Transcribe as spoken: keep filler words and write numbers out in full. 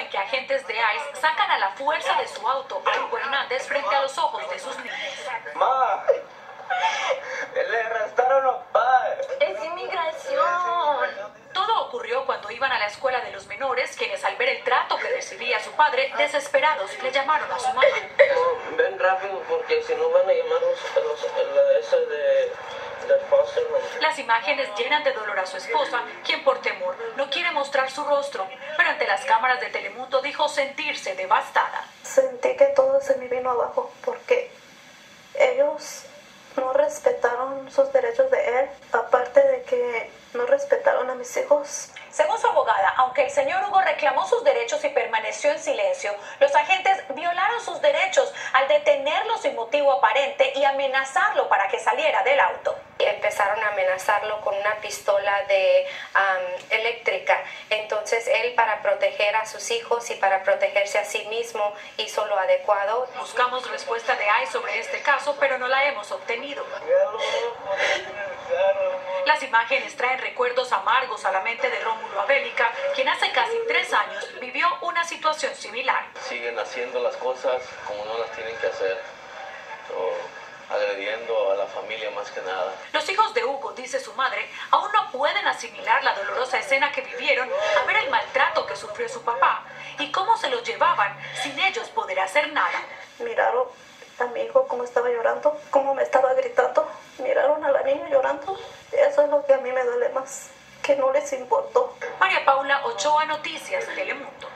en que agentes de ICE sacan a la fuerza de su auto a Hugo Hernández frente a los ojos de sus niños. ¡Ma! ¡Le arrestaron a papá! ¡Es inmigración! Todo ocurrió cuando iban a la escuela de los menores, quienes al ver el trato que recibía su padre, desesperados, le llamaron a su mamá. Oh, ven rápido porque si no van a llamar los, los, la esa de... Las imágenes llenan de dolor a su esposa, quien por temor no quiere mostrar su rostro, pero ante las cámaras de Telemundo dijo sentirse devastada. Sentí que todo se me vino abajo porque ellos no respetaron sus derechos de él, aparte de que no respetaron a mis hijos. Según su abogada, aunque el señor Hugo reclamó sus derechos y permaneció en silencio, los agentes violaron sus derechos al detenerlo sin motivo aparente y amenazarlo para que saliera del auto. Empezaron a amenazarlo con una pistola de um, eléctrica. Entonces él, para proteger a sus hijos y para protegerse a sí mismo, hizo lo adecuado. Buscamos respuesta de ICE sobre este caso, pero no la hemos obtenido. Las imágenes traen recuerdos amargos a la mente de Rómulo Abélica, quien hace casi tres años vivió una situación similar. Siguen haciendo las cosas como no las tienen que hacer, o agrediendo a la familia más que nada. Los hijos de Hugo, dice su madre, aún no pueden asimilar la dolorosa escena que vivieron a ver el maltrato que sufrió su papá y cómo se los llevaban sin ellos poder hacer nada. Miraron a mi hijo cómo estaba llorando, cómo me estaba gritando, miraron a la niña llorando. Eso es lo que a mí me duele más, que no les importó. María Paula Ochoa, Noticias, Telemundo.